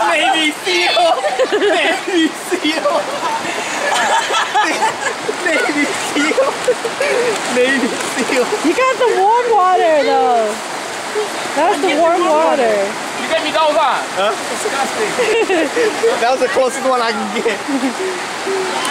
Navy SEAL! Navy SEAL! Navy SEAL! Navy SEAL! You got the warm water though. That's the warm water. You get me those on? Huh? Disgusting. That was the closest one I can get.